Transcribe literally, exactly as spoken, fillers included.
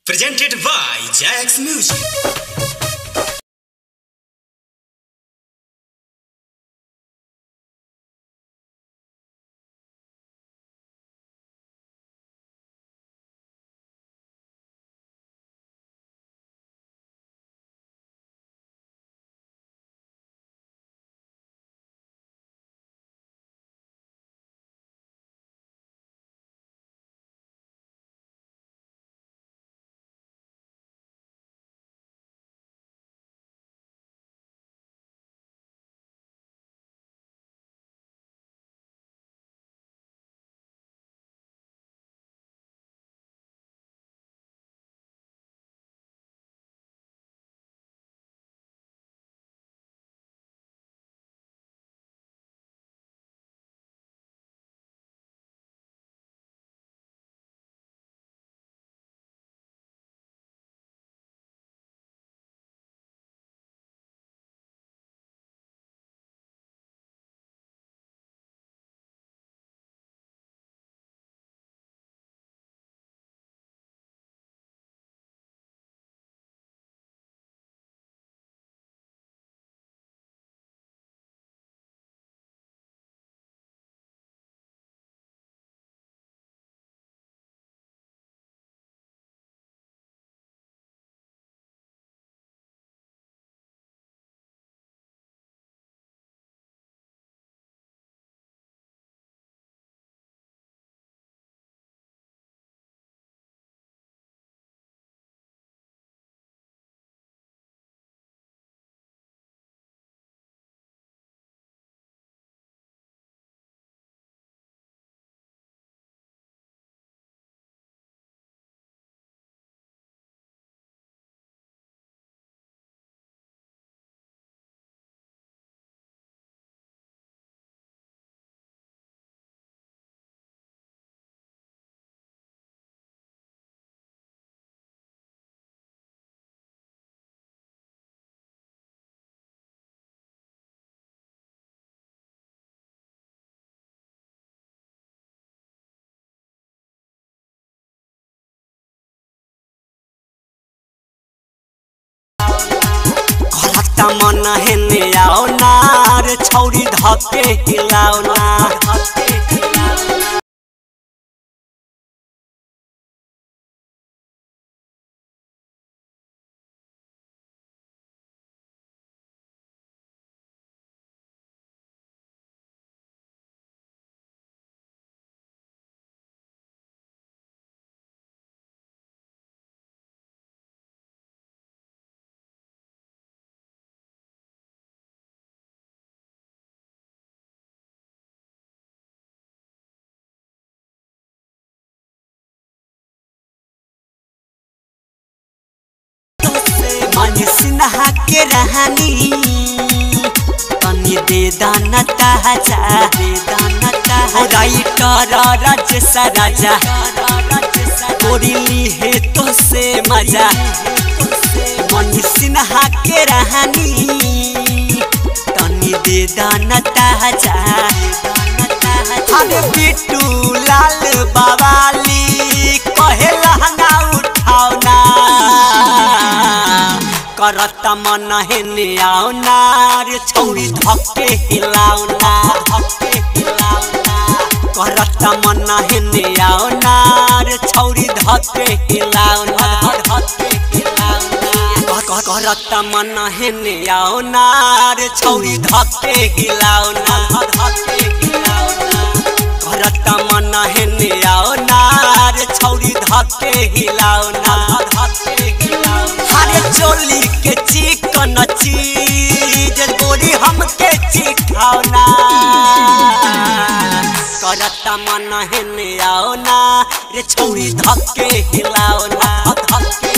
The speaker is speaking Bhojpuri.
Presented by Jax Music. मन हेने आओ ना रे छौरी धके हिलाओ ना सिन्हा के रहनी तनी दे दाना ताजा दे दाना ताजा राइटर राजेश राजा कोरिली है तो से मजा मनी सिन्हा के रहनी तनी दे दाना ताजा अरे बिट्टू लाल बावाली कहे लहंगा उठाओ ना करता मन हेने आओ ना रे छौरी धके हिलाओ ना धके हिलाओ ना करता मन हेने आओ ना रे छौरी धके हिलाओ ना धके हिलाओ ना करता मन हेने आओ ना रे छौरी धके हिलाओ ना धके हिलाओ ना करता मन हेने आओ ना रे छौरी धके हिलाओ ना धके हिलाओ अरे चोली के चिकन चीज गोरी हमके चिखाओ ना करता मन हेने आओ ना रे छौरी धके हिलाओ ना धके